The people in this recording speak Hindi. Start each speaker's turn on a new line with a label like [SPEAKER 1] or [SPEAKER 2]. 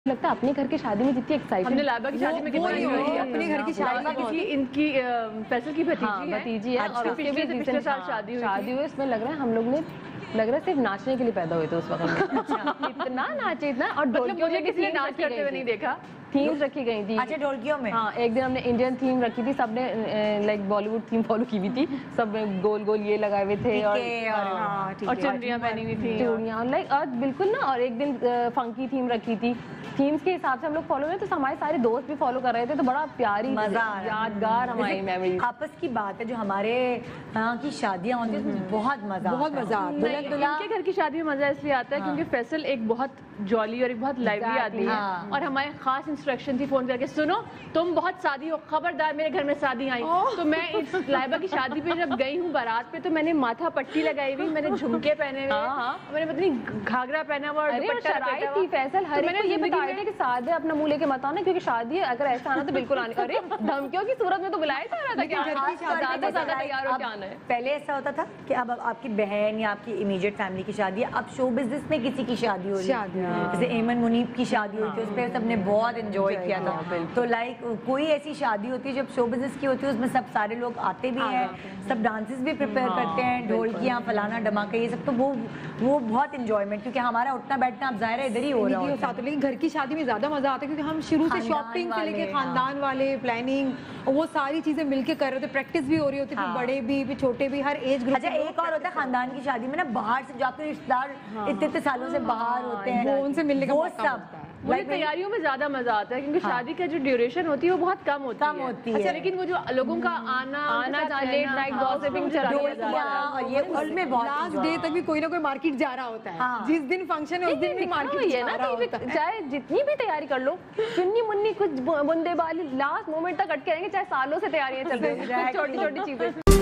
[SPEAKER 1] लगता है अपने घर की शादी में जितनी एक्साइटमेंट
[SPEAKER 2] हमने लाइबा की शादी में कितनी
[SPEAKER 1] अपने घर की शादी
[SPEAKER 2] इनकी फैसल की
[SPEAKER 1] भतीजी है और उसके भी
[SPEAKER 2] पिछले साल शादी
[SPEAKER 1] हुई। इसमें लग रहा है हम लोग ने सिर्फ नाचने के लिए पैदा हुए थे उस वक्त में। इतना नाचे इतना और
[SPEAKER 2] मुझे किसी ने नाच करते हुए नहीं देखा।
[SPEAKER 1] थीम्स रखी गई थी।
[SPEAKER 3] अच्छा ढोलकियों में।
[SPEAKER 1] हाँ, एक दिन हमने इंडियन थीम रखी थी, सबने लाइक बॉलीवुड थीम फॉलो की हुई थी, सब गोल गोल ये लगाए हुए थे
[SPEAKER 2] और चुनरियां पहनी हुई थी,
[SPEAKER 1] चूड़ियां लाइक और बिल्कुल ना। और एक दिन फंकी थीम रखी थी। थीम्स के हिसाब से हम लोग फॉलो हुए, तो हमारे सारे दोस्त भी फॉलो कर रहे थे, तो बड़ा प्यारी यादगार हमारी मेमोरी।
[SPEAKER 3] आपस की बात है, जो हमारे यहाँ की शादियाँ होती है उसमें बहुत मजा आता है।
[SPEAKER 2] इनके घर की शादी में मजा इसलिए आता है क्योंकि फैसल एक बहुत जॉली और एक बहुत लाइवली आदमी है और हमारे खास इंस्ट्रक्शन थी फोन करके, सुनो तुम बहुत शादी हो, खबरदार मेरे घर में शादी आई। तो मैं इस लाइबा की शादी पे जब गई हूँ बारात पे, तो मैंने माथा पट्टी लगाई हुई, मैंने झुमके पहने हुए, मैंने पता नहीं घाघरा पहना हुआ और दुपट्टा
[SPEAKER 1] थी। फैसल हर मैंने ये बताया था कि शादी अपना मुंह लेके मत आना, क्योंकि शादी है अगर ऐसा आना तो बिल्कुल आने। अरे धमकियों की सूरत में तो बुलाया जा रहा था कि ज्यादा तैयार हो जाना है।
[SPEAKER 3] पहले ऐसा होता था कि अब आपकी बहन या आपकी इमीडिएट फैमिली की शादी है, अब शो बिजनेस में किसी की शादी हो रही है, जैसे एमन मुनीब की शादी हुई थी, उस पर सबने बहुत एंजॉय किया था। तो लाइक कोई ऐसी शादी होती है जब शो बिजनेस की होती है, उसमें सब सारे लोग आते भी हैं, सब डांसेस भी प्रिपेयर करते हैं, ढोलकियाँ फलाना धमाका ये सब, तो वो बहुत इंजॉयमेंट, क्योंकि हमारा उठना बैठना अब जाहिर है इधर ही हो रहा है।
[SPEAKER 4] लेकिन घर की शादी में ज्यादा मजा आता है क्योंकि हम शुरू से शॉपिंग से लेके खानदान वाले प्लानिंग वो सारी चीजें मिलके कर रहे होते, प्रैक्टिस भी हो रही होती है, बड़े भी छोटे भी, हर एज ग्रुप।
[SPEAKER 3] अच्छा, एक और होता है खानदान की शादी में ना, बाहर से जो आपके रिश्तेदार इतने सालों से बाहर होते हैं,
[SPEAKER 4] वो उनसे मिलने का
[SPEAKER 3] वो
[SPEAKER 4] मौका
[SPEAKER 3] सब
[SPEAKER 2] मुझे तैयारियों में ज्यादा मजा आता है क्योंकि शादी का जो ड्यूरेशन होती है वो बहुत कम होती है। अच्छा, लेकिन वो जो लोगों का आना लेट नाइट गॉसिपिंग
[SPEAKER 3] और ये उसमें बहुत
[SPEAKER 4] लास्ट डे तक भी कोई ना कोई मार्केट जा रहा होता है। जिस दिन फंक्शन है उस दिन भी मार्केट जा रहा होता है।
[SPEAKER 1] चाहे जितनी भी तैयारी कर लो, चुन्नी मुन्नी कुछ बूंदे वाली लास्ट मोमेंट तक अटके रहेंगे, चाहे सालों से तैयारियां चल रही हैं, छोटी छोटी चीजें।